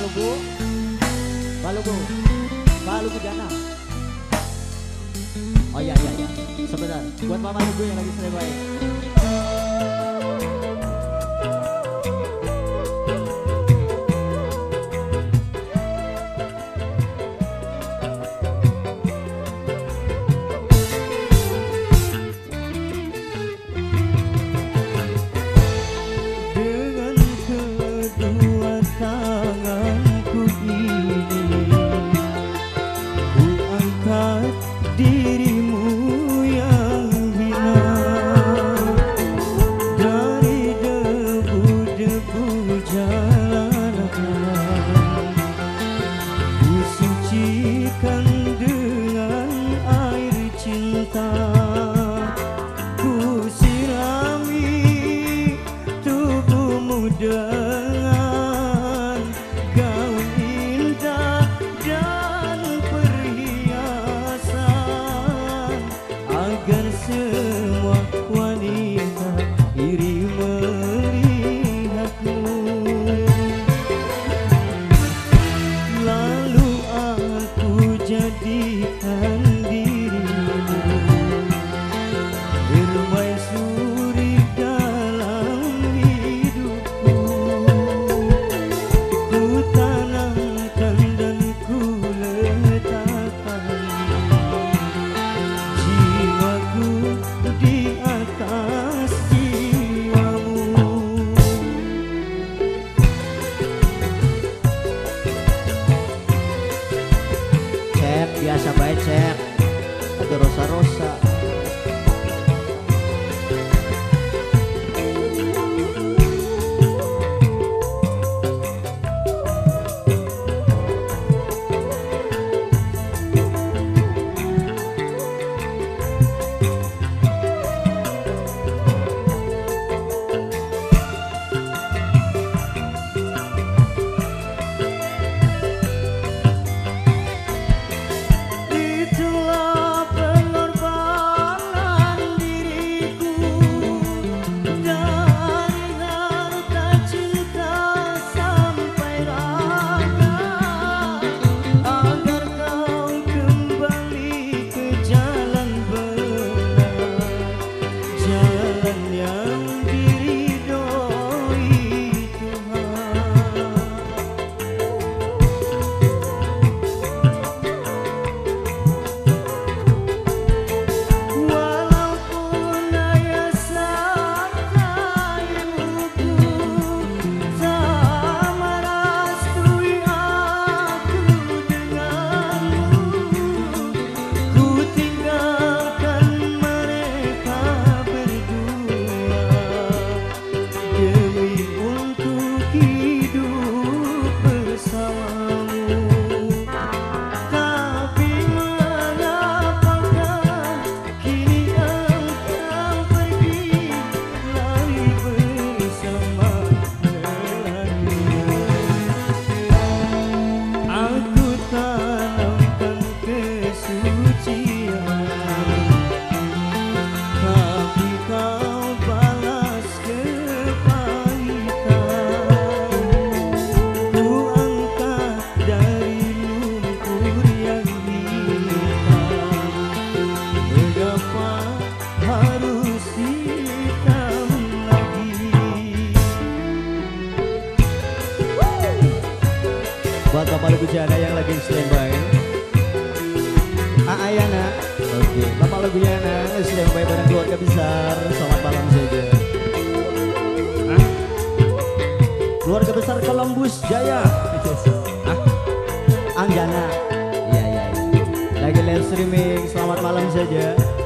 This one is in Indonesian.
Maluku, Maluku, Maluku Dana. Oh iya, sebentar. Buat Mama Maluku yang lagi standby. Dirimu yang hina dari debu-debu jalanan, kusucikan dengan air cinta, ku sirami tubuhmu dengan gaun indah dan agar semua wanita iri melihatmu. Lalu aku jadikan dirimu permaisuri dalam hidupku. Ku tanamkan dan ku letakkan di atas jiwamu. Cek, biasa baik cek. Ada rosa-rosa. Buat Bapak Lugu Jana yang lagi standby, Ayana, oke, Bapak Lugu Jana standby bareng keluarga besar. Selamat malam saja. Keluarga besar Columbus Jaya, Anggana, iya, lagi live streaming. Selamat malam saja.